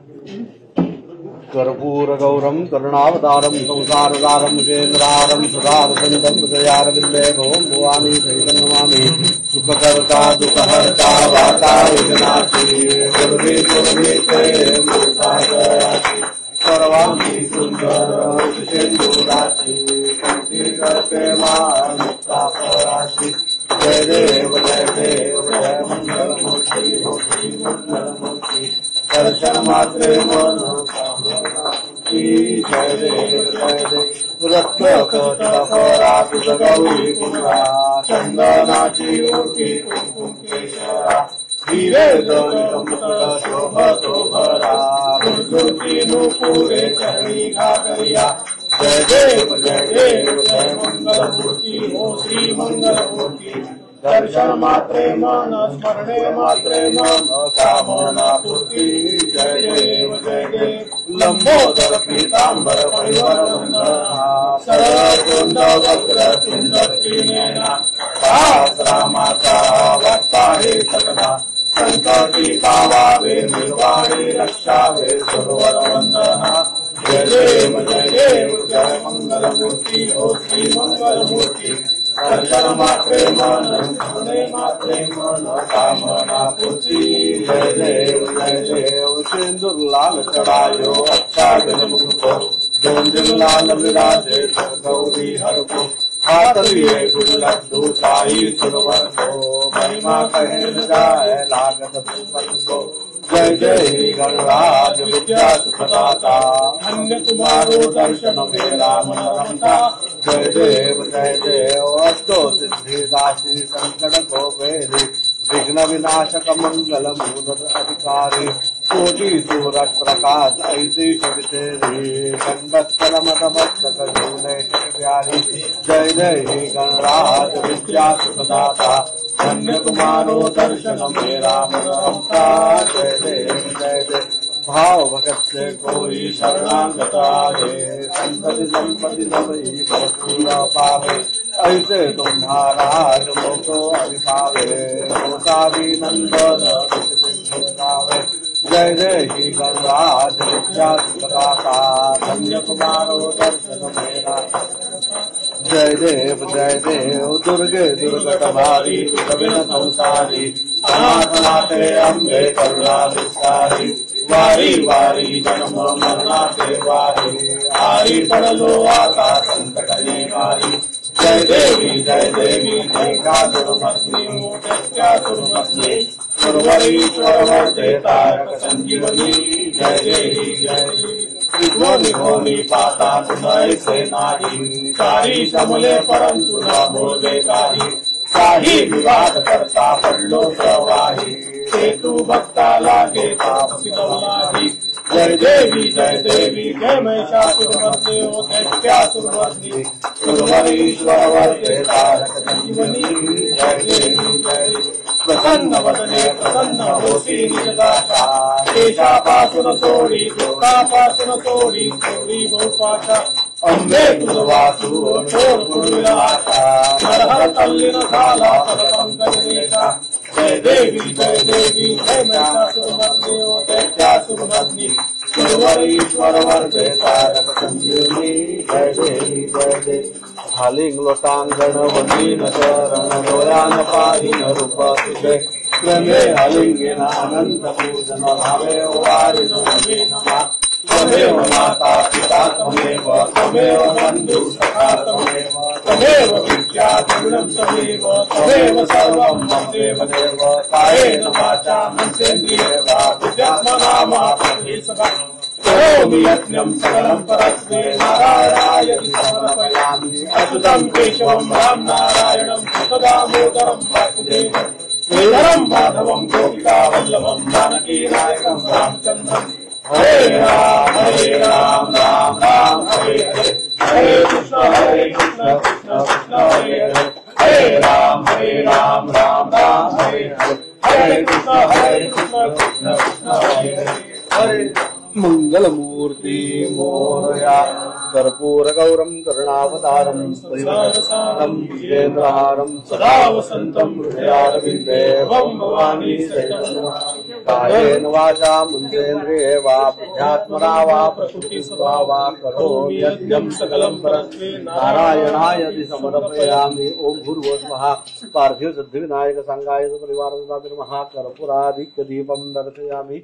कर्पूरगौरं करुणावतारं संसारसारं केन्द्रारं सदा वसन्तं हृदयारविन्दे भवं भवानी सहितं नमामि। सुखकर्ता दुःखहर्ता वार्ता विघ्नाशी गुरुवे गुरुवे सर्वाणि सुन्दर सिंधुराशि पंक्ति करते मानुक्तापराशि। जय देव जय मंगलमूर्ति मंगलमूर्ति दर्शन मात्रे मनोकामनापूर्ति। जय देव रत्नकटकरातुल गौरी कुंडा चंदनाची मूर्ती कुंकुम केशरा हिरे जडितं शोभतो भरा गुरुज्योती नुपुरे चरणी घागरिया। जय देव जय मंगलमूर्ति हो श्री मंगलमूर्ति दर्शन मात्रे मन स्मरणे मात्रे मन कामना पूर्ति। जय देव लंबोदर पीतांबर परिवर सरकुंड वक्र तुंड त्रिनेना माता वक्ता हे सकदा संकटी पावावे निर्वाणी रक्षावे सर्वर वंदना। जय देव जय मंगलमूर्ति हो श्री मंगलमूर्ति दर्शन मात्रे मन स्मरणे मात्रे मन कामना पूर्ति। जय देव सिंदूर लाल चढ़ायो अच्छा जनमुखो जोंदिल लाल विराजे गौरी हर को हाथ लिए गुण लड्डू साई सुरवर को महिमा कहने जाए लागत पुष्पन को। जय जय गणराज विद्या सुखदाता धन्य तुम्हारो दर्शन मेरा मन रमता। जय देव अष्टो सिद्धि दासी संकट को भेदी विघ्न विनाशक मंगल मूलद अधिकारी कोटि सूरज प्रकाश ऐसी तेरी कंदस्थल मदमस्तक झूले प्यारी। जय जय गणराज विद्या सुखदाता धन्य तुम्हारो दर्शन मेरा मन रमता। जय देव भाव भगत से कोई शरणागत आए संतति संपत्ति सबई पूरा पावे ऐसे तुम्हारा मोको अभिभावे मोसावी नंदन पावे। जय जय गणराज विद्या सुखदाता धन्य तुम्हारो दर्शन मेरा। जय देव दुर्गे दुर्गत भारी दुर्गविन संसारी अनाथनाथे अम्बे करुणा विस्तारी वारी वारी जन्म मरनाथे वारी आरी पड़लो आता संकट निवारी। जय देवी जय कासुरमस्मि मूर्त्यासुरमस्मि सुरवरीश्वर वर्ते तारक संजीवनी। जय देवी त्रिभुवनि पाता तुमय से नाही सारी समले परंतु न बोले काही विवाद करता पडलो प्रवाही सेतु भक्ता लागे तापसी नवलाही। जय देवी जय महिषासुरमर्दे हो दैत्यासुरमर्दि सुरवरीश्वर वर्ते तारक संजीवनी। जय देवी प्रसन्न वदने प्रसन्न होसी निजदाशा केशापासुर सोडी लोकापासुर सोडी सोडी बहुपाशा अम्बे तुझवासु चोर पुरुलाशा नरहर तल्लिन झाला पदपंकज रेखा। जय देवी जय महिषासुरमर्दे हो दैत्यासुरमर्दि सुरवरीश्वर वर्ते तारक संजीवनी। जय देवी हालिंग लोटांगण वंदीन चरण डोळ्यान पाहिन रूप तुझे प्रेमे हालिंगेन अनंत पूजन भावे वारिन नवे नमा। त्वमेव माता पिता त्वमेव बंधु सखा त्वमेव विद्या गुणं त्वमेव सर्वं मम देव कायेन वाचा मनसेन्द्रियेर्वा बुद्ध्यात्मना मा सदा करोमि यज्ञं सकलं परस्मै नारायणाय समर्पयामि। अच्युतं केशवं राम नारायणं सदामोदरं वासुदेवं श्रीधरं माधवं गोपिका वल्लभं जानकी नायकं रामचन्द्रं। हरे राम राम राम हरे हरे हरे कृष्ण कृष्ण कृष्ण हरे हरे हरे राम राम राम हरे हरे हरे कृष्ण कृष्ण कृष्ण हरे हरे। मंगलमूर्ति मोरया कर्पूर गौरम करुणावतारम केन्द्रहारम सदा वसंतम हृदयारविन्दे भवानी सहितं कायेन वाचा मुञ्चेन्द्रिये वा बुद्ध्यात्मना वा प्रकृतिस्वा वा करोमि यज्ञं सकलं परस्मै नारायणाय समर्पयामि। ओम भूर्भुवः स्वः। पार्थिव सिद्धिविनायक संगाय परिवार महाकर्पूराधिक्य दीपं दर्शयामि।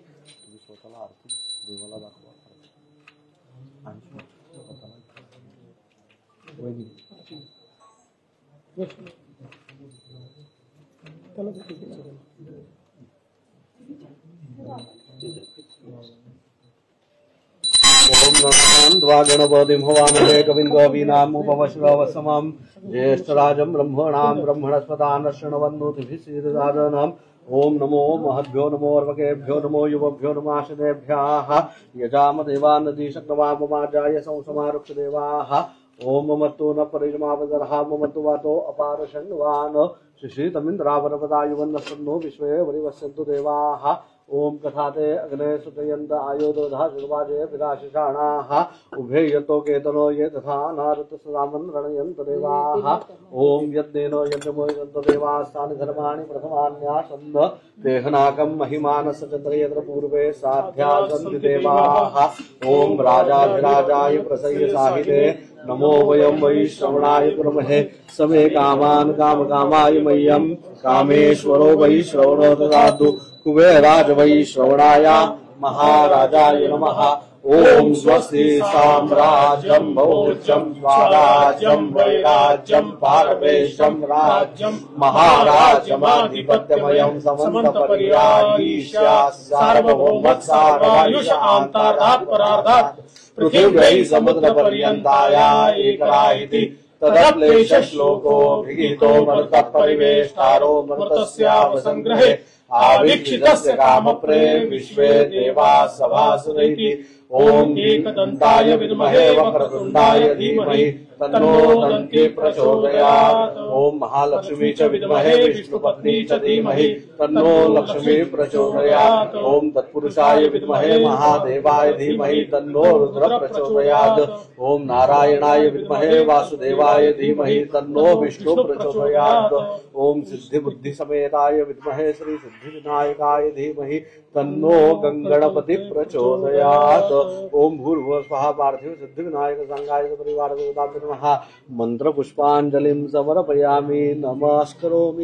ओम नमः गणपतिं हवामहे कविं कवीनामुपमश्रवसमं ज्येष्ठराजं ब्रह्मणां ब्रह्मणस्पदान् शृण्वन्नोतिभिः ओम नमो महद्भ्यो नमो अर्वकेभ्यो नमो युवभ्यो नमाशनेभ्यः यजाम देवान् नदीशक्नवाममाजाय संसमारुक्ष देवाः। ओम ममत्तो न परिजमावदर्हा ममत्तो वातो अपार शण्वान् श्रीतमिन्द्रावरपदायुवन्नस्सन्नो विश्वे वरिवस्यन्तु देवाः। ओम कथाते अग्ने सुतयन्त आयोदोधा सुवाजे विराशिषाणाः उभे यतो केतनो ये तथा नारत सदामन् रणयन्त देवाः। ओम यज्ञेन यज्ञमोयन्त देवास्तानि धर्माणि प्रथमान्यासन्न देहनाकं महिमानस चन्द्रयत्र पूर्वे साध्यासन्ति देवाः। ओम राजाधिराजाय प्रसय्य साहिते नमो वयं वै श्रवणाय कुर्महे समे कामान् कामकामाय मह्यं कामेश्वरो वै श्रवणो ददातु कुबेराज वै श्रवणाय महाराजाय नमः। ओम स्वस्ति साम्राज्यं भोज्यं स्वराज्यं वैराज्यं पारमेशं राज्यं महाराजमाधिपत्यमयं समन्तपर्यायीशा सार्वभौमत्सारायुष आन्तार्धात् परार्धात् पृथिव्यै समुद्रपर्यन्ताया एकरायिति तदक्लेशश्लोको विहितो मरुतः परिवेष्टारो मरुतस्यावसंग्रहे आवीक्षितस्य कामप्रे विश्वे देवाः सभासुरैति। ओम एकदन्ताय विद्महे वक्रतुण्डाय धीमहि तन्नो दन्ती प्रचोदयात्। ओम महालक्ष्मी च विद्महे विष्णुपत्नी च धीमहि तन्नो लक्ष्मी प्रचोदयात्। ओम तत्पुरुषाय विद्महे महादेवाय धीमहि तन्नो रुद्र प्रचोदयात्। ओम नारायणाय विद्महे वासुदेवाय धीमहि तन्नो विष्णु प्रचोदयात्। ओम सिद्धि बुद्धि समेताय विद्महे श्री सिद्धि विनायकाय धीमहि तन्नो गंगणपति प्रचोदयात्। ओम भूर्भुवः स्वः। पार्थिव सिद्धि विनायक संगाय परिवार मंत्र पुष्पांजलिं समर्पयामि नमस्करोमि।